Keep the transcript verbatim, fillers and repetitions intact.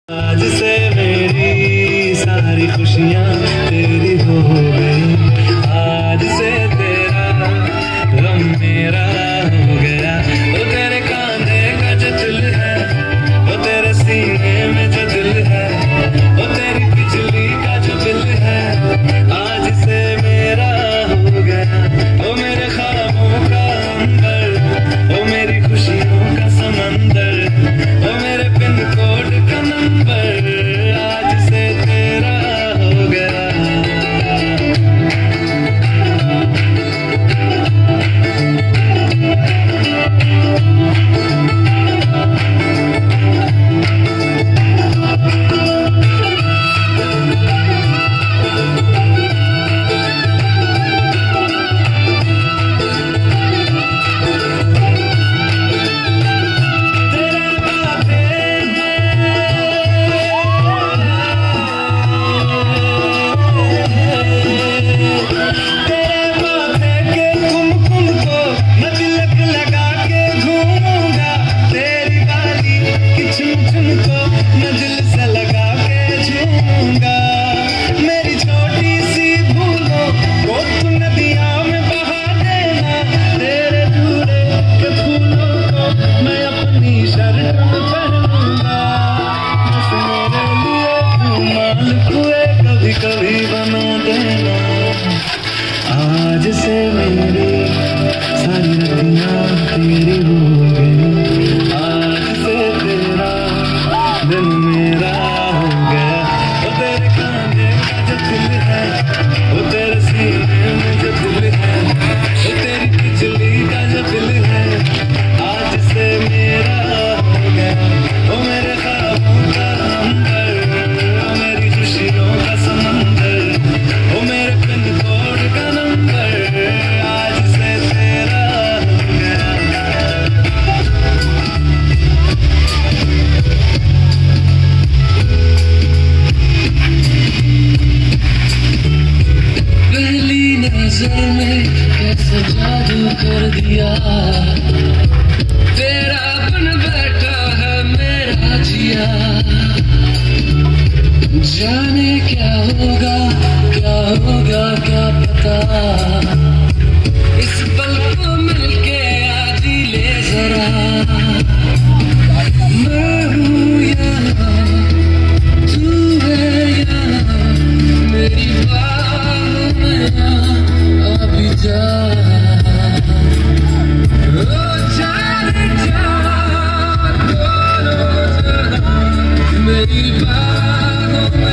आज से मेरी सारी खुशियाँ तेरी हो गई, आज से तेरा गम मेरा हो गया। वो तेरे कांधे का जो दिल है, वो तेरे सीने में जो दिल है, वो तेरी बिजली का जो बिल है, आज से मेरा हो गया। वो मेरे ख्वाबों का अंबर, वो मेरी खुशियों का समंदर, वो मेरे पिन कोड का नंबर, आज से तेरा हो गया। कभी बना देना, आज से मेरी सारी रतियाँ तेरी हो गई, आज से तेरा दिन मेरा हो गया। वो तेरे कांधे का जो दिल है, वो तेरे सीने में जो दिल है, वो तेरी बिजली का जो दिल है, आज से मेरा हो गया। वो मेरे ख्वाबों का अंबर, वो मेरी खुशियों का समंदर, वो मेरे पिन कोड का नंबर, आज से तेरा हो गया। पहली नजर में कैसे जादू कर दिया, तेरा बन बैठा है मेरा जिया। जाने क्या होगा क्या होगा क्या पता, इस पल को मिलके आज ही ले जरा। मैं हूँ यहाँ, तू है यहाँ, मेरी बाहों में आ भी जा। ओ जाने जा, दोनों जहाँ मेरी बाहों